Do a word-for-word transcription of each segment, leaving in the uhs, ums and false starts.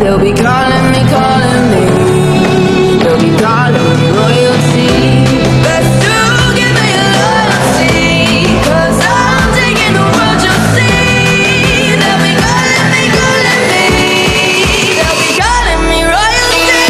They'll be calling me, calling me. They'll be calling me royalty. Let's do, give me loyalty, 'cause I'm taking the world, you'll see. They'll be calling me, calling me. They'll be calling me royalty.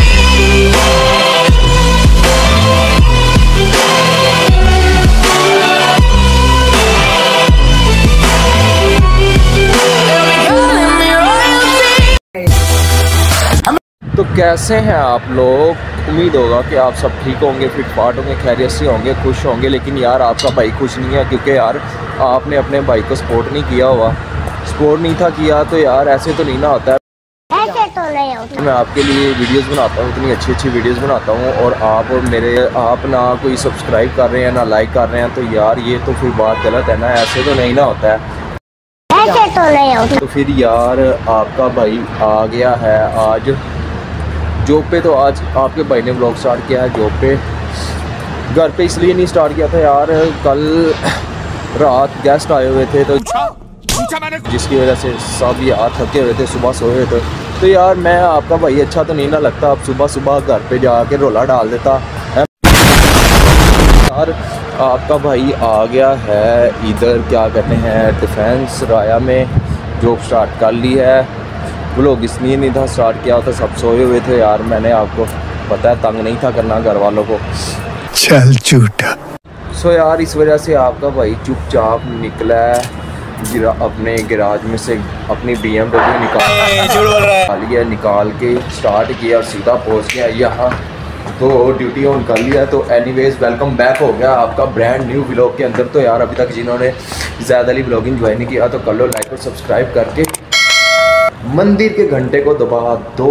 They'll be calling me royalty. तो कैसे हैं आप लोग? उम्मीद होगा कि आप सब ठीक होंगे, फिट फाट होंगे, खैरियत से होंगे, खुश होंगे। लेकिन यार आपका भाई खुश नहीं है, क्योंकि यार आपने अपने भाई को सपोर्ट नहीं किया हुआ। सपोर्ट नहीं था किया तो यार ऐसे तो नहीं ना होता है। ऐसे तो नहीं होता। मैं आपके लिए वीडियोस बनाता हूँ, इतनी अच्छी अच्छी वीडियोस बनाता हूँ, और आप और मेरे आप ना कोई सब्सक्राइब कर रहे हैं ना लाइक कर रहे हैं, तो यार ये तो फिर बात गलत है ना। ऐसे तो नहीं ना होता है। ऐसे तो नहीं होता। तो फिर यार आपका भाई आ गया है आज जॉब पे। तो आज आपके भाई ने व्लॉग स्टार्ट किया है जॉब पे। घर पे इसलिए नहीं स्टार्ट किया था यार, कल रात गेस्ट आए हुए थे, तो जिसकी वजह से सब यार थके हुए थे, सुबह सोए हुए थे। तो यार मैं आपका भाई अच्छा तो नहीं ना लगता, अब सुबह सुबह घर पे जाके रोला डाल देता है। यार आपका भाई आ गया है इधर, क्या कहते हैं, डिफेंस राया में जॉब स्टार्ट कर ली है। व्लॉग इसलिए नहीं था स्टार्ट किया था, सब सोए हुए थे यार। मैंने आपको पता है तंग नहीं था करना घर वालों को। चल झूठा। सो यार इस वजह से आपका भाई चुपचाप निकला है गिरा अपने गैराज में से, अपनी बी एम डब्ल्यू निकाल लिया, निकाल के स्टार्ट किया और सीधा पहुंच गया यहाँ। तो ड्यूटी ऑन कर लिया। तो एनीवेज वेलकम बैक हो गया आपका ब्रांड न्यू व्लॉग के अंदर। तो यार अभी तक जिन्होंने ज़्यादा ही व्लॉगिंग ज्वाइन नहीं किया तो कर लो लाइक और सब्सक्राइब करके मंदिर के घंटे को दबा दो।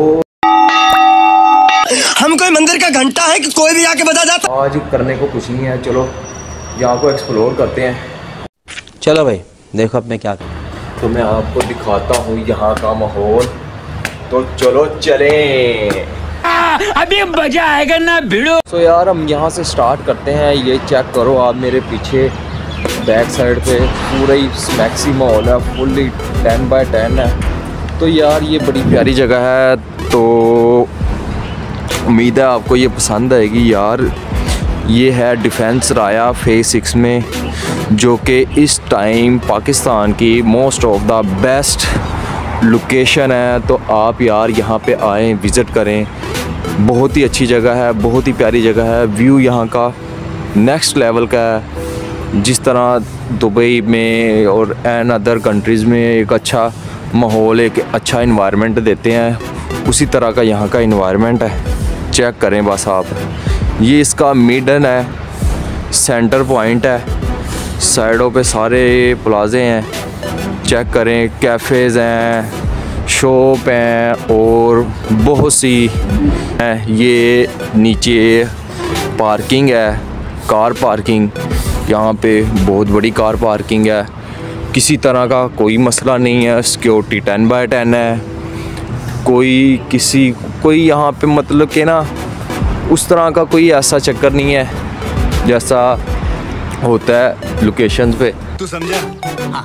हम कोई मंदिर का घंटा है कि कोई भी आके बजा जाता। आज करने को कुछ नहीं है, चलो यहाँ को एक्सप्लोर करते हैं। चलो भाई देखो अब मैं क्या करूँ। तो मैं आपको दिखाता हूँ यहाँ का माहौल। तो चलो चलें, अभी मजा आएगा ना भिड़ो। तो यार हम यहाँ से स्टार्ट करते हैं। ये चेक करो आप मेरे पीछे बैक साइड पे पूरा ही मैक्सी माहौल है, फुल्ली टेन बाय टेन है। तो यार ये बड़ी प्यारी जगह है, तो उम्मीद है आपको ये पसंद आएगी यार। ये है डिफेंस राया फेज़ सिक्स में, जो कि इस टाइम पाकिस्तान की most of the best location है। तो आप यार यहाँ पे आएँ, विज़िट करें। बहुत ही अच्छी जगह है, बहुत ही प्यारी जगह है। व्यू यहाँ का नेक्स्ट लेवल का है। जिस तरह दुबई में और एन अदर कंट्रीज़ में एक अच्छा माहौल, एक अच्छा इन्वायरमेंट देते हैं, उसी तरह का यहाँ का इन्वायरमेंट है। चेक करें बस आप। ये इसका मिडन है, सेंटर पॉइंट है, साइडों पे सारे प्लाजे हैं। चेक करें, कैफ़ेज़ हैं, शॉप हैं और बहुत सी हैं। ये नीचे पार्किंग है, कार पार्किंग। यहाँ पे बहुत बड़ी कार पार्किंग है, किसी तरह का कोई मसला नहीं है। सिक्योरिटी टेन बाय टेन है। कोई किसी कोई यहाँ पे मतलब कि ना उस तरह का कोई ऐसा चक्कर नहीं है जैसा होता है लोकेशंस पे। तू समझा? हाँ।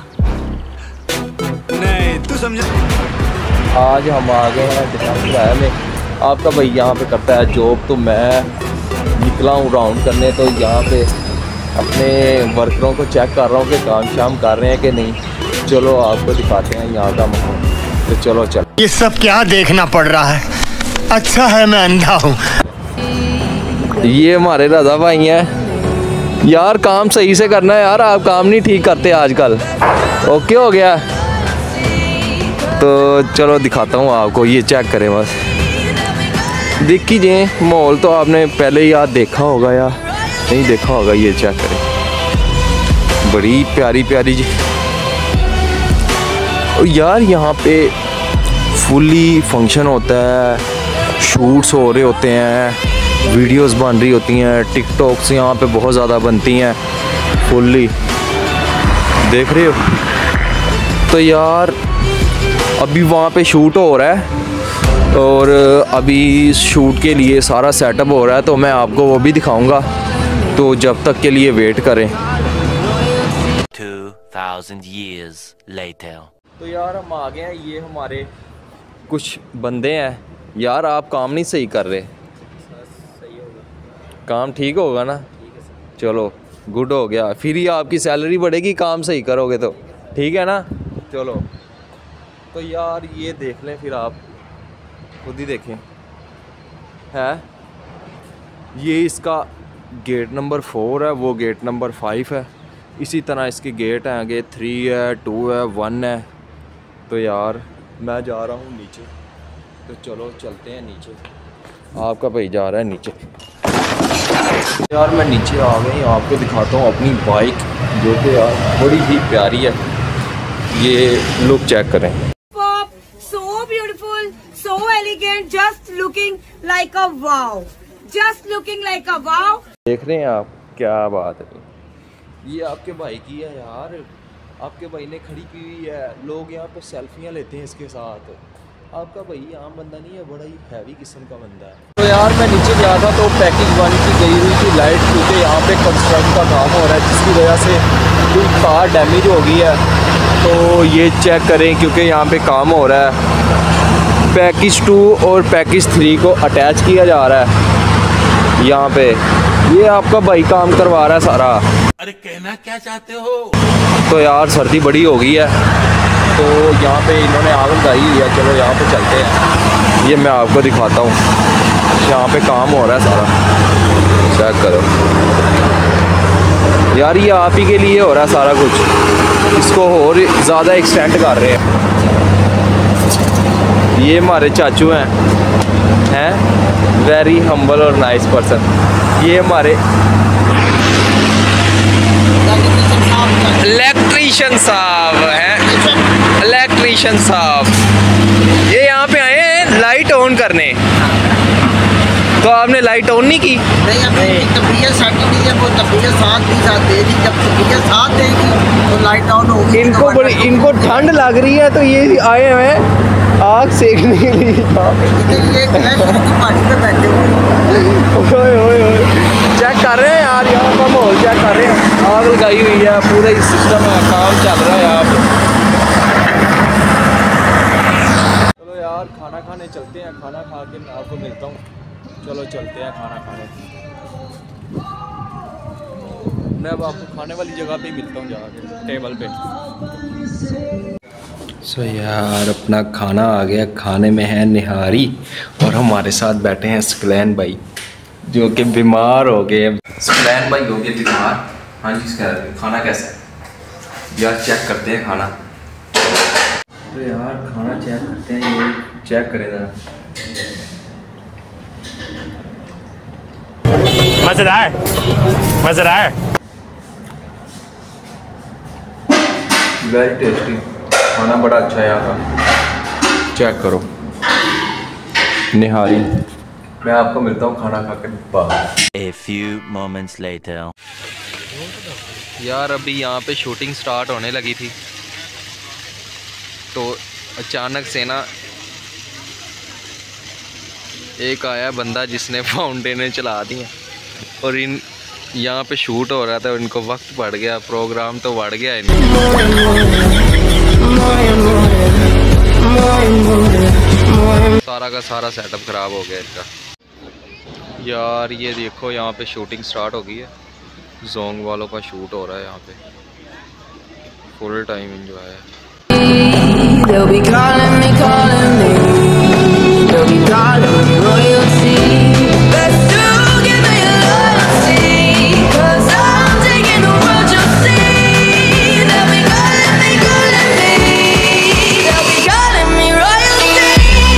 नहीं तू समझा। आज हम आ गए हैं डिफेंस राया में। आपका भाई यहाँ पे करता है जॉब, तो मैं निकला हूँ राउंड करने। तो यहाँ पे अपने वर्करों को चेक कर रहा हूँ कि काम शाम कर रहे हैं कि नहीं। चलो आपको दिखाते हैं यहाँ का माहौल। तो चलो चलो। ये सब क्या देखना पड़ रहा है? अच्छा है मैं अंधा हूँ। ये हमारे रज़ा भाई हैं यार। काम सही से करना है यार, आप काम नहीं ठीक करते आजकल। ओके हो गया। तो चलो दिखाता हूँ आपको, ये चेक करें बस। देख कीजिए माहौल, तो आपने पहले ही यार देखा होगा या नहीं देखा होगा। ये चेक करें, बड़ी प्यारी प्यारी जी यार। यहाँ पे फुली फंक्शन होता है, शूट्स हो रहे होते हैं, वीडियोस बन रही होती हैं, टिकटॉक्स यहाँ पे बहुत ज़्यादा बनती हैं फुल्ली। देख रहे हो? तो यार अभी वहाँ पे शूट हो रहा है और अभी शूट के लिए सारा सेटअप हो रहा है, तो मैं आपको वो भी दिखाऊंगा। तो जब तक के लिए वेट करें। two thousand years later. तो यार हम आ गए हैं, ये हमारे कुछ बंदे हैं यार, आप काम नहीं सही कर रहे। काम ठीक होगा ना? चलो गुड हो गया, फिर ही आपकी सैलरी बढ़ेगी, काम सही करोगे तो। ठीक है ना? चलो तो यार ये देख लें, फिर आप खुद ही देखें है। ये इसका गेट नंबर फोर है, वो गेट नंबर फाइव है। इसी तरह इसके गेट हैं आगे, थ्री है, टू है, वन है। तो यार मैं जा रहा हूँ नीचे, तो चलो चलते हैं नीचे। आपका भाई जा रहा है नीचे। यार मैं नीचे आ गई, आपको दिखाता हूँ अपनी बाइक, जो कि यार बड़ी ही प्यारी है। ये लुक चेक करें। So beautiful, so elegant, just looking like a wow. Just looking like a wow. देख रहे हैं आप, क्या बात है। ये आपके भाई की है यार, आपके भाई ने खड़ी की हुई है। लोग यहाँ पे सेल्फियाँ लेते हैं इसके साथ। आपका भाई आम बंदा नहीं है, बड़ा ही हैवी किस्म का बंदा है। तो यार मैं नीचे गया था तो पैकेज वन की गई हुई थी लाइट, क्योंकि यहाँ पे कंस्ट्रक्शन का काम हो रहा है, जिसकी वजह से कोई कार डैमेज हो गई है। तो ये चेक करें, क्योंकि यहाँ पे काम हो रहा है। पैकेज टू और पैकेज थ्री को अटैच किया जा रहा है यहाँ पे। ये आपका भाई काम करवा रहा है सारा। अरे कहना क्या चाहते हो? तो यार सर्दी बड़ी हो गई है, तो यहाँ पे इन्होंने आग लगाई हुई है। चलो यहाँ पे चलते हैं, ये मैं आपको दिखाता हूँ। यहाँ पे काम हो रहा है सारा, चेक करो यार। ये आप ही के लिए हो रहा है सारा कुछ, इसको और ज़्यादा एक्सटेंड कर रहे हैं। ये हमारे चाचू हैं हैं वेरी हम्बल और नाइस पर्सन। ये हमारे इलेक्ट्रीशियन साहब हैं, इलेक्ट्रीशियन साहब। ये यहाँ पे आए हैं लाइट ऑन करने, तो आपने लाइट ऑन नहीं की? नहीं, अपनी तबीयत सेटिंग है, वो तबीयत साथ भी साथ देगी। जब तबीयत साथ देगी तो लाइट ऑन होगी। इनको बड़ी इनको ठंड लग रही है, तो ये आए हुए हैं आग सेकने के लिए। ये पार्टी पे बैठे ओए ओए ओए चेक कर रहे हैं यार, यहाँ का माहौल चेक कर रहे हैं। आग लगाई हुई है, पूरा ही सिस्टम है, काम चल रहा है यहाँ पे। चलो यार खाना खाने चलते हैं, खाना खा के मैं आपको मिलता हूँ। चलो चलते हैं खाना खाने। मैं अब आपको खाने वाली जगह पे ही मिलता हूँ, जाके टेबल पे। सो so यार अपना खाना आ गया, खाने में है निहारी, और हमारे साथ बैठे हैं सकलैन भाई, जो कि बीमार हो गए। सकलैन भाई हो गए बीमार। हाँ जी सकलैन, खाना कैसा है यार? चेक करते हैं खाना। तो यार खाना चेक करते हैं, ये चेक करें ज़रा। मजेदार मजेदार, वेरी टेस्टी खाना, बड़ा अच्छा है यहाँ का। चेक करो निहारी। मैं आपको मिलता हूँ खाना खा के बाद। A few moments later. यार अभी यहाँ पे शूटिंग स्टार्ट होने लगी थी, तो अचानक से ना एक आया बंदा जिसने फाउंटेनें चला दी हैं, और इन यहाँ पे शूट हो रहा था, इनको वक्त बढ़ गया, प्रोग्राम तो बढ़ गया इनका। सारा का सारा सेटअप ख़राब हो गया इनका। यार ये देखो यहाँ पे शूटिंग स्टार्ट हो गई है, जोंग वालों का शूट हो रहा है यहाँ पे, फुल टाइम एंजॉय है। They'll be calling me, calling me. They'll be calling me royalty. Best to give me your loyalty, 'cause I'm taking the world, you'll see. They'll be calling me, calling me. They'll be calling me royalty.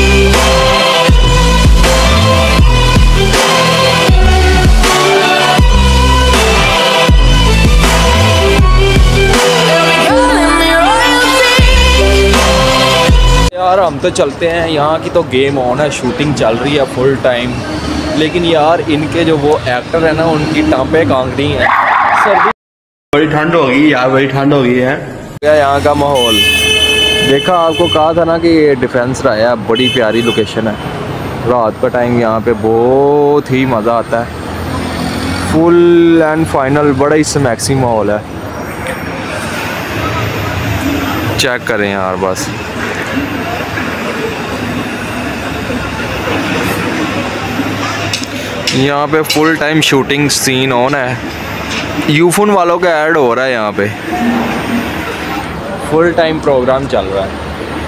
यार हम तो चलते हैं, यहाँ की तो game on है, shooting चल रही है फुल टाइम। लेकिन यार इनके जो वो एक्टर है ना, उनकी टांपे कांगड़ी हैं। सर्दी बड़ी ठंड हो गई यार, बड़ी ठंड हो गई है। यहाँ का माहौल देखा, आपको कहा था ना कि ये डिफेंस रहा है, बड़ी प्यारी लोकेशन है। रात का टाइम यहाँ पे बहुत ही मज़ा आता है, फुल एंड फाइनल, बड़ा ही स्मैक्सी माहौल है। चेक करें यार बस। यहाँ पे full time shooting scene on है। यूफोन वालों का ऐड हो रहा है यहाँ पे, फुल टाइम प्रोग्राम चल रहा है।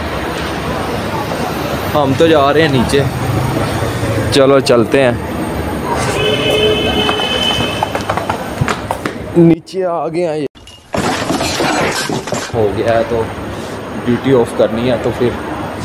हम तो जा रहे हैं नीचे, चलो चलते हैं। नीचे आ गए हैं, ये हो गया है तो ड्यूटी ऑफ करनी है, तो फिर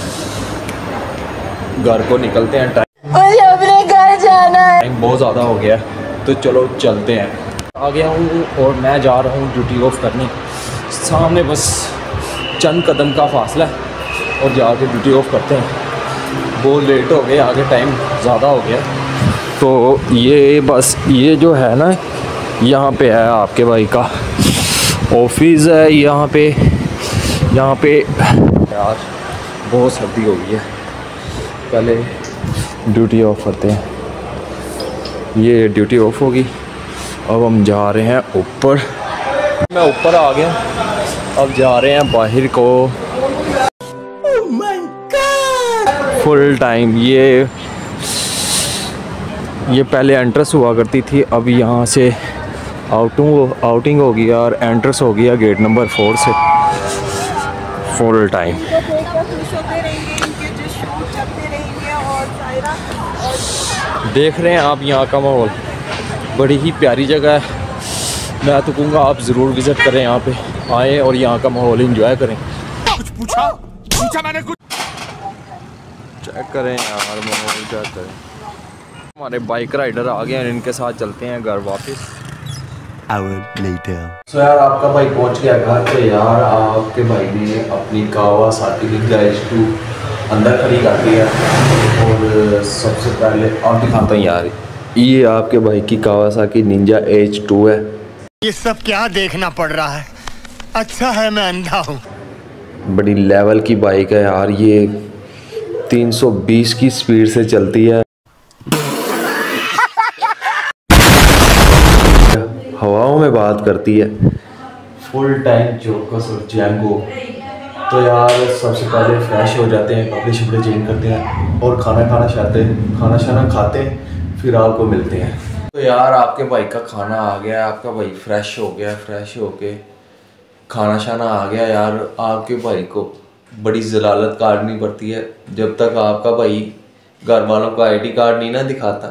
घर को निकलते हैं। मुझे अपने घर जाना है। टाइम बहुत ज़्यादा हो गया है, तो चलो चलते हैं। आ गया हूँ और मैं जा रहा हूँ ड्यूटी ऑफ करने। सामने बस चंद कदम का फासला है और जाके ड्यूटी ऑफ करते हैं। बहुत लेट हो गए, आगे टाइम ज़्यादा हो गया। तो ये बस ये जो है ना, यहाँ पे है आपके भाई का ऑफिस है। यहाँ पे यहाँ पे यार बहुत सर्दी हो गई है, पहले ड्यूटी ऑफ करते हैं। ये ड्यूटी ऑफ होगी, अब हम जा रहे हैं ऊपर। मैं ऊपर आ गया, अब जा रहे हैं बाहर को। oh my God! Full time ये ये पहले एंट्रेंस हुआ करती थी, अब यहाँ से आउटिंग आउटिंग हो गया और एंट्रेंस हो गया गेट नंबर फोर से। फुल टाइम देख रहे हैं आप यहाँ का माहौल, बड़ी ही प्यारी जगह है। मैं तो कहूँगा आप ज़रूर विज़िट करें, यहाँ पे आएँ और यहाँ का माहौल एंजॉय करें। कुछ पूछा पूछा मैंने कुछ चेक करें यार, माहौल चेक करें। हमारे बाइक राइडर आ गए हैं, इनके साथ चलते हैं घर वापस। so यार आपका भाई पहुंच गया घर पे। यार आपके भाई ने अपनी कावासाकी निंजा एच टू अंदर खड़ी कर दिया और सबसे पहले आप दिखाता हूँ यार, ये आपके भाई की कावासाकी निंजा एच टू है। ये सब क्या देखना पड़ रहा है? अच्छा है मैं अंधा हूँ। बड़ी लेवल की बाइक है यार, ये तीन सौ बीस की स्पीड से चलती है, हवाओं में बात करती है। फुल टाइम चौकस और जैंगो। तो यार सबसे पहले फ्रेश हो जाते हैं, कपड़े शपड़े चेंज करते हैं और खाना खाना चाहते हैं, खाना शाना खाते हैं, फिर आपको मिलते हैं। तो यार आपके भाई का खाना आ गया, आपका भाई फ्रेश हो गया, फ्रेश होके खाना शाना आ गया। यार आपके भाई को बड़ी जलालत काटनी पड़ती है जब तक आपका भाई घर वालों को आईडी कार्ड नहीं ना दिखाता।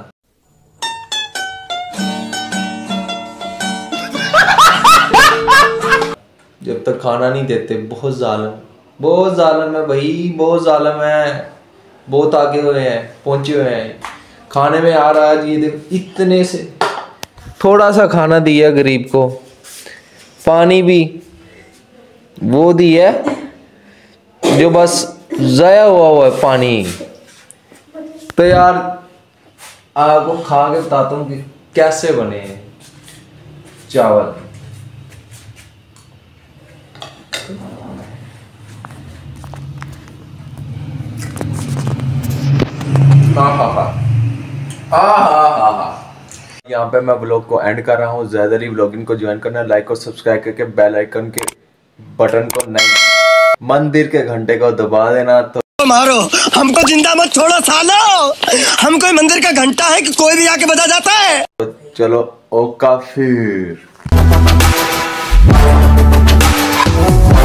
जब तक खाना नहीं देते, बहुत जालिम बहुत जालिम है भाई, बहुत जालिम है, बहुत आगे हुए हैं, पहुंचे हुए हैं खाने में। यार आज ये देख, इतने से थोड़ा सा खाना दिया गरीब को, पानी भी वो दिया जो बस ज़ाया हुआ हुआ है पानी। तो यार आपको खा के बताता हूँ कि कैसे बने हैं चावल। यहाँ पे मैं व्लॉग को एंड कर रहा हूँ। ज़्यादा ही व्लॉगिंग को ज्वाइन करना, लाइक और सब्सक्राइब करके बेल आइकन के बटन को नहीं, मंदिर के घंटे को दबा देना। तो मारो हमको जिंदा मत छोड़ो सालो, हम कोई मंदिर का घंटा है कि कोई भी आके बजा जाता है। तो चलो ओका फिर।